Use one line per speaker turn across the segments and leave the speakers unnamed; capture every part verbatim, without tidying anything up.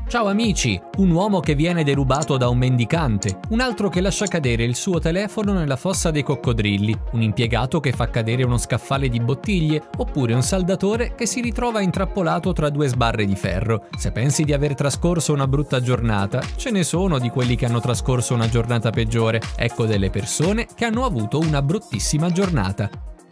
Ciao amici! Un uomo che viene derubato da un mendicante, un altro che lascia cadere il suo telefono nella fossa dei coccodrilli, un impiegato che fa cadere uno scaffale di bottiglie, oppure un saldatore che si ritrova intrappolato tra due sbarre di ferro. Se pensi di aver trascorso una brutta giornata, ce ne sono di quelli che hanno trascorso una giornata peggiore. Ecco delle persone che hanno avuto una bruttissima giornata.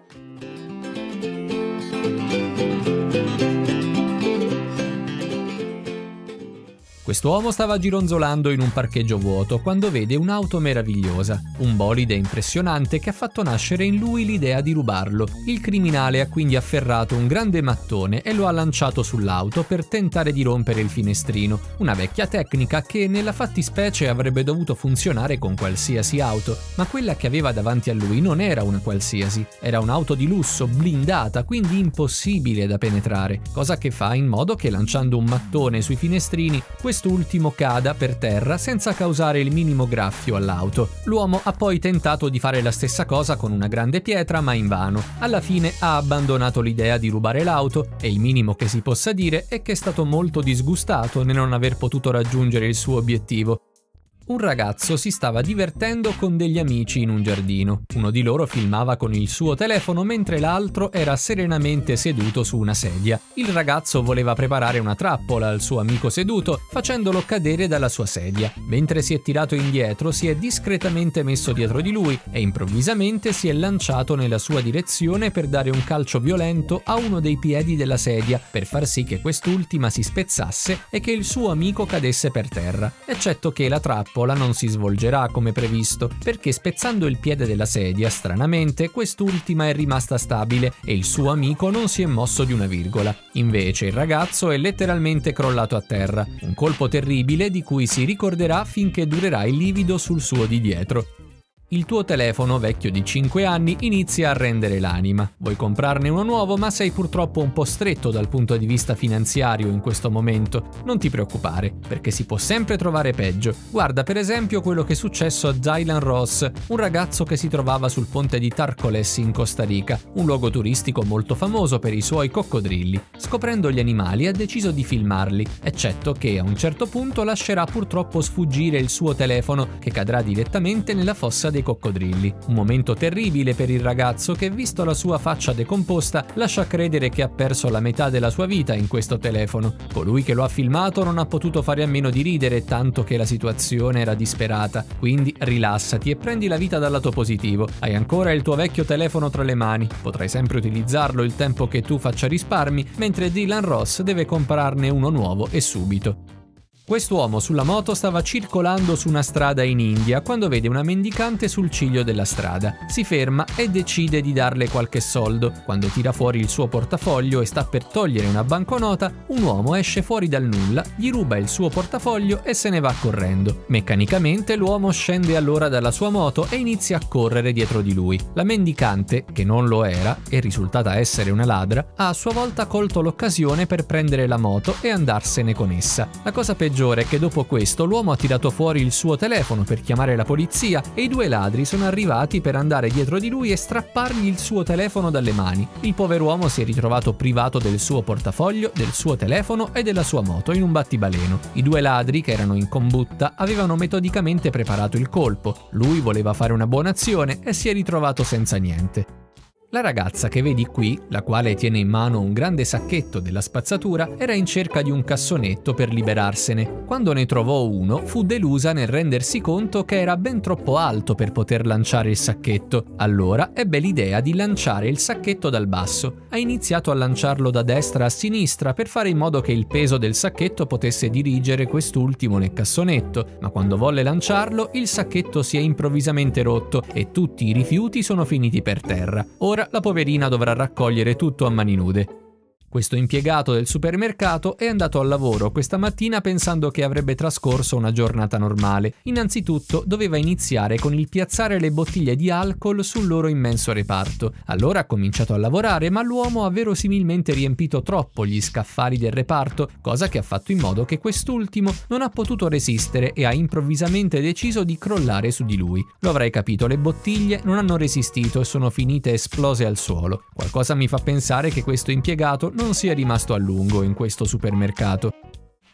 Quest'uomo stava gironzolando in un parcheggio vuoto quando vede un'auto meravigliosa, un bolide impressionante che ha fatto nascere in lui l'idea di rubarlo. Il criminale ha quindi afferrato un grande mattone e lo ha lanciato sull'auto per tentare di rompere il finestrino, una vecchia tecnica che nella fattispecie avrebbe dovuto funzionare con qualsiasi auto, ma quella che aveva davanti a lui non era una qualsiasi, era un'auto di lusso, blindata, quindi impossibile da penetrare, cosa che fa in modo che lanciando un mattone sui finestrini, quest'ultimo cada per terra senza causare il minimo graffio all'auto. L'uomo ha poi tentato di fare la stessa cosa con una grande pietra, ma invano. Alla fine ha abbandonato l'idea di rubare l'auto e il minimo che si possa dire è che è stato molto disgustato nel non aver potuto raggiungere il suo obiettivo. Un ragazzo si stava divertendo con degli amici in un giardino. Uno di loro filmava con il suo telefono mentre l'altro era serenamente seduto su una sedia. Il ragazzo voleva preparare una trappola al suo amico seduto, facendolo cadere dalla sua sedia. Mentre si è tirato indietro, si è discretamente messo dietro di lui e improvvisamente si è lanciato nella sua direzione per dare un calcio violento a uno dei piedi della sedia per far sì che quest'ultima si spezzasse e che il suo amico cadesse per terra, eccetto che la trappola non si svolgerà come previsto, perché spezzando il piede della sedia, stranamente, quest'ultima è rimasta stabile e il suo amico non si è mosso di una virgola. Invece il ragazzo è letteralmente crollato a terra, un colpo terribile di cui si ricorderà finché durerà il livido sul suo di dietro. Il tuo telefono, vecchio di cinque anni, inizia a rendere l'anima. Vuoi comprarne uno nuovo, ma sei purtroppo un po' stretto dal punto di vista finanziario in questo momento. Non ti preoccupare, perché si può sempre trovare peggio. Guarda per esempio quello che è successo a Dylan Ross, un ragazzo che si trovava sul ponte di Tarcoles in Costa Rica, un luogo turistico molto famoso per i suoi coccodrilli. Scoprendo gli animali ha deciso di filmarli, eccetto che a un certo punto lascerà purtroppo sfuggire il suo telefono, che cadrà direttamente nella fossa dei coccodrilli. Un momento terribile per il ragazzo che, visto la sua faccia decomposta, lascia credere che ha perso la metà della sua vita in questo telefono. Colui che lo ha filmato non ha potuto fare a meno di ridere, tanto che la situazione era disperata. Quindi rilassati e prendi la vita dal lato positivo. Hai ancora il tuo vecchio telefono tra le mani, potrai sempre utilizzarlo il tempo che tu faccia risparmi, mentre Dylan Ross deve comprarne uno nuovo e subito. Quest'uomo sulla moto stava circolando su una strada in India quando vede una mendicante sul ciglio della strada. Si ferma e decide di darle qualche soldo. Quando tira fuori il suo portafoglio e sta per togliere una banconota, un uomo esce fuori dal nulla, gli ruba il suo portafoglio e se ne va correndo. Meccanicamente l'uomo scende allora dalla sua moto e inizia a correre dietro di lui. La mendicante, che non lo era e risultata essere una ladra, ha a sua volta colto l'occasione per prendere la moto e andarsene con essa. La cosa peggiore è che dopo questo l'uomo ha tirato fuori il suo telefono per chiamare la polizia e i due ladri sono arrivati per andare dietro di lui e strappargli il suo telefono dalle mani. Il pover'uomo si è ritrovato privato del suo portafoglio, del suo telefono e della sua moto in un battibaleno. I due ladri, che erano in combutta, avevano metodicamente preparato il colpo. Lui voleva fare una buona azione e si è ritrovato senza niente. La ragazza che vedi qui, la quale tiene in mano un grande sacchetto della spazzatura, era in cerca di un cassonetto per liberarsene. Quando ne trovò uno, fu delusa nel rendersi conto che era ben troppo alto per poter lanciare il sacchetto. Allora ebbe l'idea di lanciare il sacchetto dal basso. Ha iniziato a lanciarlo da destra a sinistra per fare in modo che il peso del sacchetto potesse dirigere quest'ultimo nel cassonetto, ma quando volle lanciarlo, il sacchetto si è improvvisamente rotto e tutti i rifiuti sono finiti per terra. Ora la poverina dovrà raccogliere tutto a mani nude. Questo impiegato del supermercato è andato al lavoro questa mattina pensando che avrebbe trascorso una giornata normale. Innanzitutto doveva iniziare con il piazzare le bottiglie di alcol sul loro immenso reparto. Allora ha cominciato a lavorare, ma l'uomo ha verosimilmente riempito troppo gli scaffali del reparto, cosa che ha fatto in modo che quest'ultimo non ha potuto resistere e ha improvvisamente deciso di crollare su di lui. Lo avrai capito, le bottiglie non hanno resistito e sono finite esplose al suolo. Qualcosa mi fa pensare che questo impiegato non sia rimasto a lungo in questo supermercato.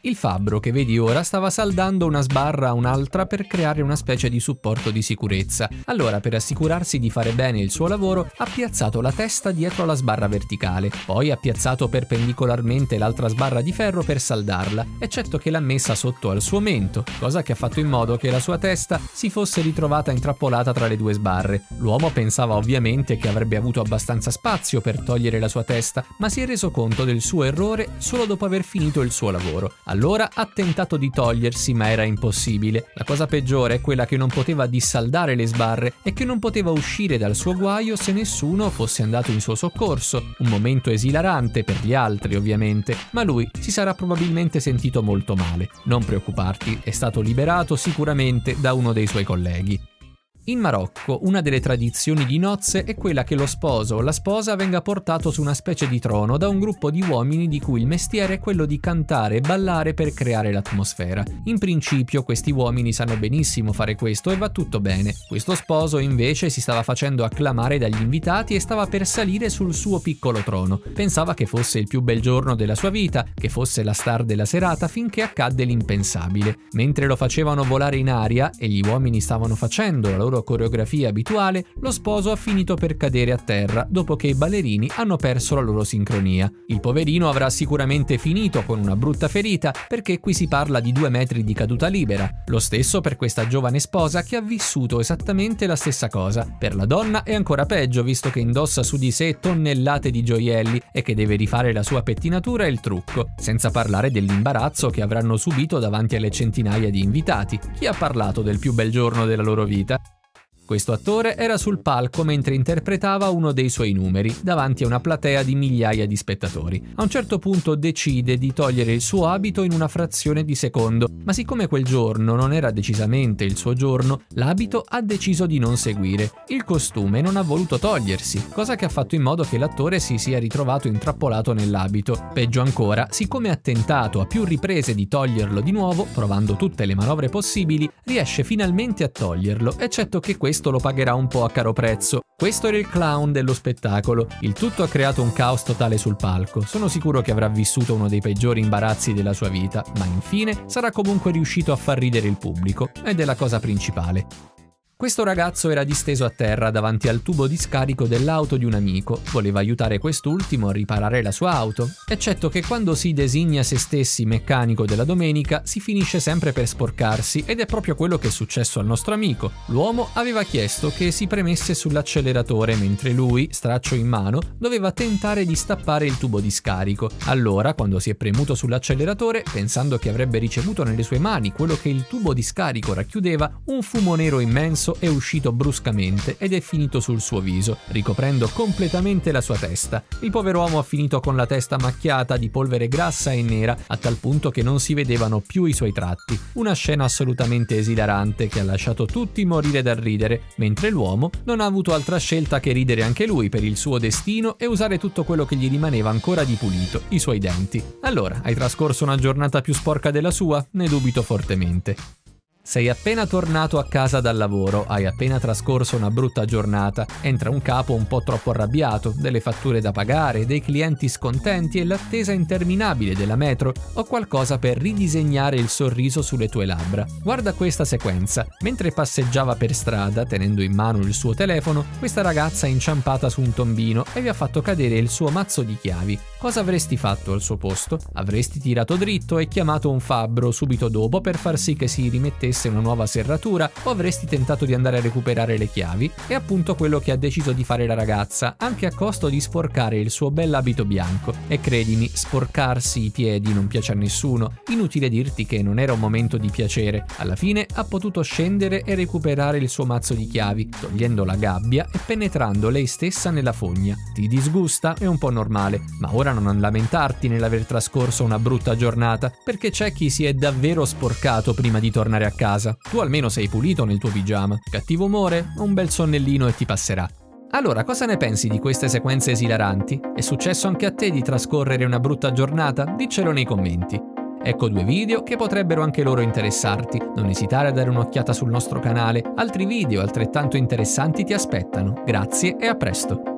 Il fabbro che vedi ora stava saldando una sbarra a un'altra per creare una specie di supporto di sicurezza. Allora, per assicurarsi di fare bene il suo lavoro, ha piazzato la testa dietro la sbarra verticale, poi ha piazzato perpendicolarmente l'altra sbarra di ferro per saldarla, eccetto che l'ha messa sotto al suo mento, cosa che ha fatto in modo che la sua testa si fosse ritrovata intrappolata tra le due sbarre. L'uomo pensava ovviamente che avrebbe avuto abbastanza spazio per togliere la sua testa, ma si è reso conto del suo errore solo dopo aver finito il suo lavoro. Allora ha tentato di togliersi, ma era impossibile. La cosa peggiore è quella che non poteva dissaldare le sbarre e che non poteva uscire dal suo guaio se nessuno fosse andato in suo soccorso. Un momento esilarante per gli altri, ovviamente, ma lui si sarà probabilmente sentito molto male. Non preoccuparti, è stato liberato sicuramente da uno dei suoi colleghi. In Marocco, una delle tradizioni di nozze è quella che lo sposo o la sposa venga portato su una specie di trono da un gruppo di uomini di cui il mestiere è quello di cantare e ballare per creare l'atmosfera. In principio questi uomini sanno benissimo fare questo e va tutto bene. Questo sposo invece si stava facendo acclamare dagli invitati e stava per salire sul suo piccolo trono. Pensava che fosse il più bel giorno della sua vita, che fosse la star della serata, finché accadde l'impensabile. Mentre lo facevano volare in aria e gli uomini stavano facendo la loro coreografia abituale, lo sposo ha finito per cadere a terra dopo che i ballerini hanno perso la loro sincronia. Il poverino avrà sicuramente finito con una brutta ferita, perché qui si parla di due metri di caduta libera. Lo stesso per questa giovane sposa che ha vissuto esattamente la stessa cosa. Per la donna è ancora peggio, visto che indossa su di sé tonnellate di gioielli e che deve rifare la sua pettinatura e il trucco, senza parlare dell'imbarazzo che avranno subito davanti alle centinaia di invitati. Chi ha parlato del più bel giorno della loro vita? Questo attore era sul palco mentre interpretava uno dei suoi numeri, davanti a una platea di migliaia di spettatori. A un certo punto decide di togliere il suo abito in una frazione di secondo, ma siccome quel giorno non era decisamente il suo giorno, l'abito ha deciso di non seguire. Il costume non ha voluto togliersi, cosa che ha fatto in modo che l'attore si sia ritrovato intrappolato nell'abito. Peggio ancora, siccome ha tentato a più riprese di toglierlo di nuovo, provando tutte le manovre possibili, riesce finalmente a toglierlo, eccetto che questo lo pagherà un po' a caro prezzo. Questo era il clown dello spettacolo. Il tutto ha creato un caos totale sul palco. Sono sicuro che avrà vissuto uno dei peggiori imbarazzi della sua vita, ma infine sarà comunque riuscito a far ridere il pubblico, ed è la cosa principale. Questo ragazzo era disteso a terra davanti al tubo di scarico dell'auto di un amico. Voleva aiutare quest'ultimo a riparare la sua auto, eccetto che quando si designa se stessi meccanico della domenica si finisce sempre per sporcarsi, ed è proprio quello che è successo al nostro amico. L'uomo aveva chiesto che si premesse sull'acceleratore mentre lui, straccio in mano, doveva tentare di stappare il tubo di scarico. Allora, quando si è premuto sull'acceleratore, pensando che avrebbe ricevuto nelle sue mani quello che il tubo di scarico racchiudeva, un fumo nero immenso è uscito bruscamente ed è finito sul suo viso, ricoprendo completamente la sua testa. Il pover'uomo ha finito con la testa macchiata di polvere grassa e nera, a tal punto che non si vedevano più i suoi tratti. Una scena assolutamente esilarante che ha lasciato tutti morire dal ridere, mentre l'uomo non ha avuto altra scelta che ridere anche lui per il suo destino e usare tutto quello che gli rimaneva ancora di pulito, i suoi denti. Allora, hai trascorso una giornata più sporca della sua? Ne dubito fortemente. Sei appena tornato a casa dal lavoro, hai appena trascorso una brutta giornata, entra un capo un po' troppo arrabbiato, delle fatture da pagare, dei clienti scontenti e l'attesa interminabile della metro, o qualcosa per ridisegnare il sorriso sulle tue labbra. Guarda questa sequenza. Mentre passeggiava per strada, tenendo in mano il suo telefono, questa ragazza è inciampata su un tombino e vi ha fatto cadere il suo mazzo di chiavi. Cosa avresti fatto al suo posto? Avresti tirato dritto e chiamato un fabbro subito dopo per far sì che si rimettesse una nuova serratura, o avresti tentato di andare a recuperare le chiavi? È appunto quello che ha deciso di fare la ragazza, anche a costo di sporcare il suo bell'abito bianco. E credimi, sporcarsi i piedi non piace a nessuno. Inutile dirti che non era un momento di piacere. Alla fine ha potuto scendere e recuperare il suo mazzo di chiavi, togliendo la gabbia e penetrando lei stessa nella fogna. Ti disgusta? È un po' normale, ma ora non lamentarti nell'aver trascorso una brutta giornata, perché c'è chi si è davvero sporcato prima di tornare a casa. Tu almeno sei pulito nel tuo pigiama. Cattivo umore? Un bel sonnellino e ti passerà. Allora, cosa ne pensi di queste sequenze esilaranti? È successo anche a te di trascorrere una brutta giornata? Diccelo nei commenti. Ecco due video che potrebbero anche loro interessarti. Non esitare a dare un'occhiata sul nostro canale. Altri video altrettanto interessanti ti aspettano. Grazie e a presto.